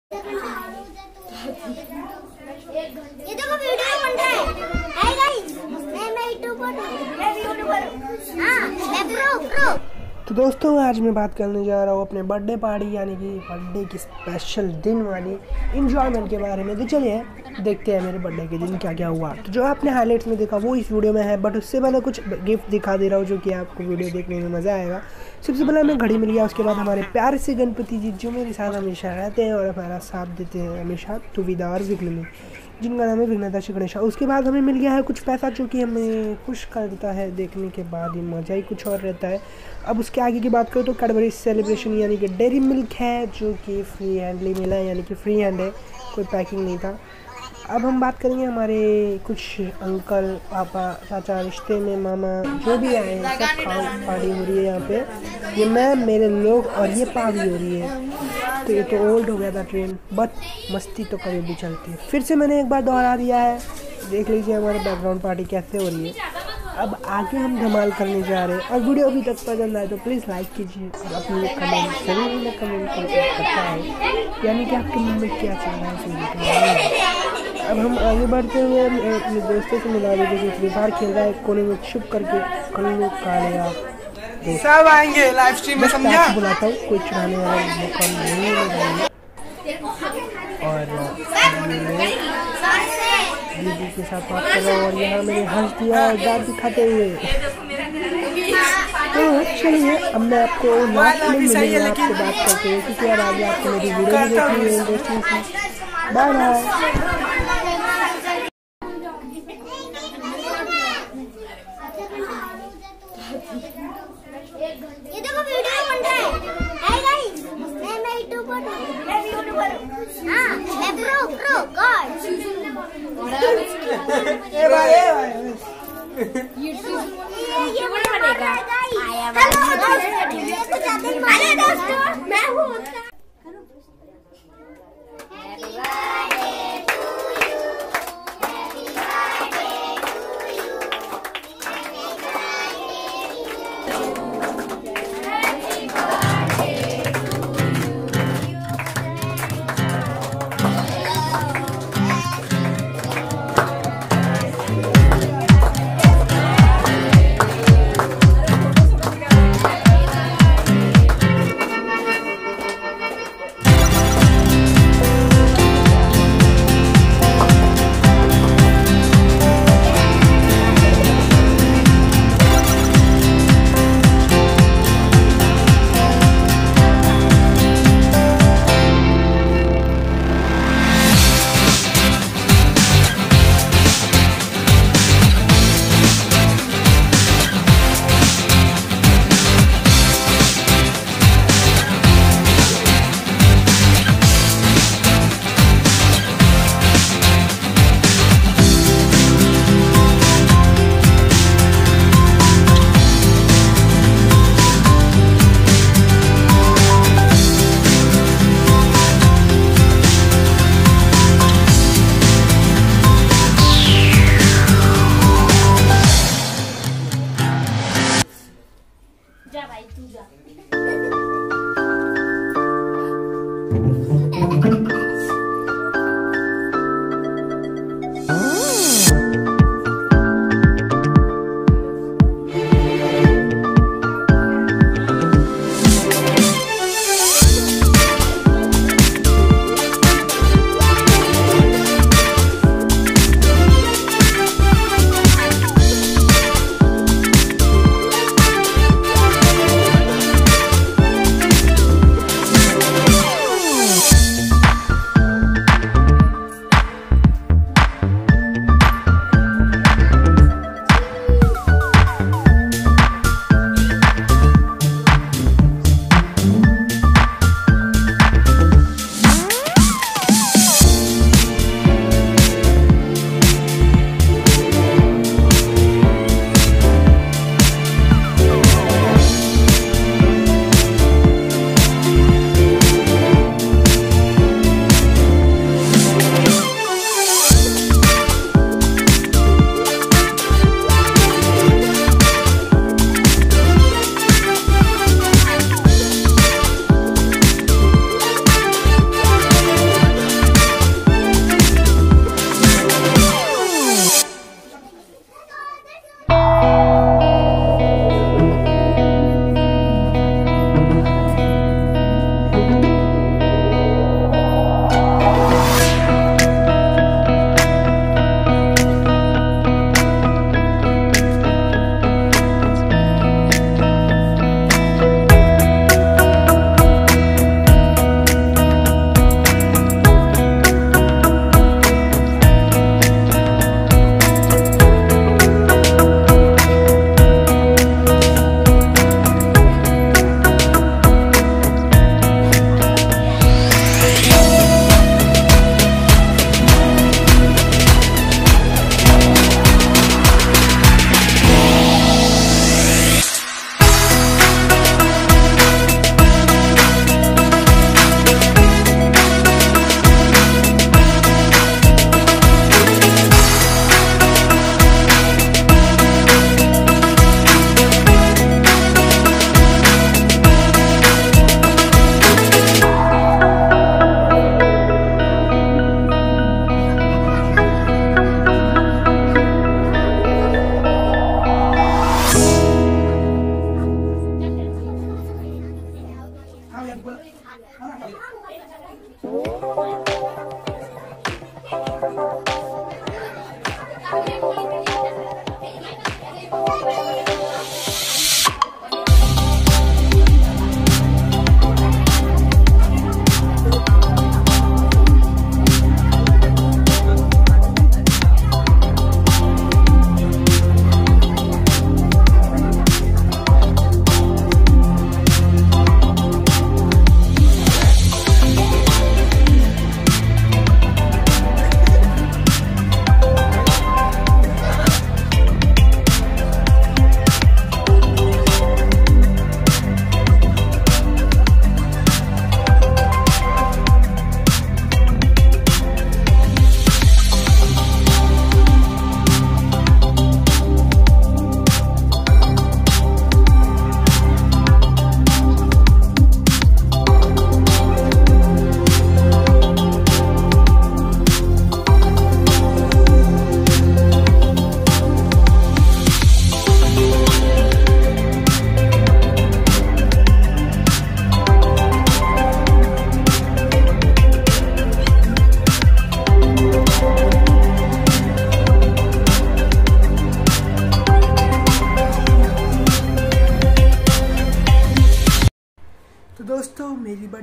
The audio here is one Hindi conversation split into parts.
ये देखो वीडियो बन रहा है। हाय गाइस, मैं यूट्यूबर हूं। हां, मैं प्रो। तो दोस्तों आज मैं बात करने जा रहा हूँ अपने बर्थडे पार्टी यानी कि बर्थडे की स्पेशल दिन वाली इंजॉयमेंट के बारे में। तो चलिए देखते हैं मेरे बर्थडे के दिन क्या क्या हुआ। तो जो आपने हाइलाइट्स में देखा वो इस वीडियो में है, बट उससे पहले कुछ गिफ्ट दिखा दे रहा हूँ जो कि आपको वीडियो देखने में मज़ा आएगा। सबसे पहले हमें घड़ी मिल गया, उसके बाद हमारे प्यारे से गणपति जी जो मेरे साथ हमेशा रहते हैं और हमारा साथ देते हैं हमेशा दुविधा और विघ्न में, जिनका नाम है विघ्नता गणेशा। उसके बाद हमें मिल गया है कुछ पैसा जो कि हमें खुश कर देता है, देखने के बाद ही मज़ा ही कुछ और रहता है। अब उसके आगे की बात करूँ तो कैडबरी सेलिब्रेशन यानी कि डेयरी मिल्क है जो कि फ्री हैंडली मिला है, यानी कि फ्री हैंड है, कोई पैकिंग नहीं था। अब हम बात करेंगे हमारे कुछ अंकल पापा चाचा रिश्ते में मामा जो भी आए हैं, सब पार्टी हो रही है यहाँ पे। ये मैं मेरे लोग और ये पार्टी हो रही है। तो ये तो ओल्ड हो गया था ट्रेन, बट मस्ती तो कभी भी चलती है। फिर से मैंने एक बार दोहरा दिया है, देख लीजिए हमारे बैकग्राउंड पार्टी कैसे हो रही है। अब आगे हम धमाल करने जा रहे हैं और वीडियो अभी तक पसंद आए तो प्लीज़ लाइक कीजिए और अपने कमेंट जरूर में कमेंट करके बताएं, यानी कि आपके मन में क्या चल रहा है। अब हम आगे बढ़ते हुए अपने दोस्तों से मिला देते जो फ्री फायर खेल रहा है, कोने में छुप करके कल्लू काले सब आएंगे लाइव स्ट्रीम में, समझा? बुलाता हूँ, कोई चुराने वाला मौका नहीं लगाएंगे। और दीदी के साथ बात कर रहा हूँ और यहाँ मैंने हंस दिया और दांत दिखाते हुए। तो चलिए अब मैं आपको लास्ट में मिलूंगा आपसे बात करते हुए, क्योंकि यार आगे आपको मेरी वीडियो भी देखनी है इंडस्ट्री की। Bye bye. ये देखो वीडियो बन रहा है। हाय गाइस, मैं यूट्यूबर हूं। हां, मैं प्रो गॉड। ए भाई ये बनेगा। हेलो दोस्तों, मैं हूं।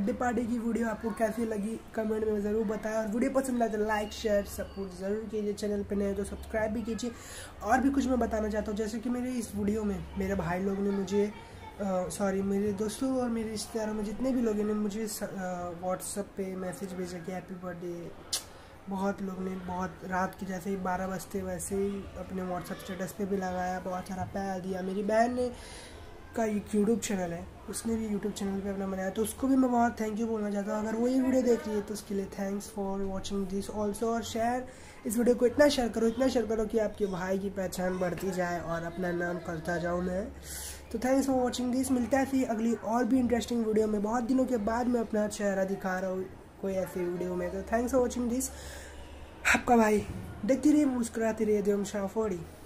बर्थडे पार्टी की वीडियो आपको कैसी लगी कमेंट में ज़रूर बताएं, और वीडियो पसंद आए तो लाइक शेयर सपोर्ट ज़रूर कीजिए। चैनल पे नए तो सब्सक्राइब भी कीजिए। और भी कुछ मैं बताना चाहता हूँ, जैसे कि मेरे इस वीडियो में मेरे भाई लोग ने मुझे मेरे दोस्तों और मेरे रिश्तेदारों में जितने भी लोग ने मुझे व्हाट्सएप पे मैसेज भेजा कि हैप्पी बर्थडे। बहुत लोग ने बहुत रात के जैसे ही 12 बजते वैसे ही अपने व्हाट्सएप स्टेटस पे भी लगाया, बहुत सारा प्यार दिया। मेरी बहन ने का एक यूट्यूब चैनल है, उसने भी यूट्यूब चैनल पे अपना बनाया, तो उसको भी मैं बहुत थैंक यू बोलना चाहता हूँ। अगर वो ये वीडियो देख रही है तो उसके लिए thanks for watching this also. और शेयर इस वीडियो को इतना शेयर करो कि आपके भाई की पहचान बढ़ती जाए और अपना नाम करता जाऊँ मैं। तो थैंक्स फॉर वॉचिंग दिस। मिलता है फिर अगली और भी इंटरेस्टिंग वीडियो में। बहुत दिनों के बाद मैं अपना चेहरा दिखा रहा हूँ कोई ऐसी वीडियो में। तो थैंक्स फॉर वॉचिंग दिस। आपका भाई देखती रहिए, मुस्कुराती रहिए। देम शाफोड़ी।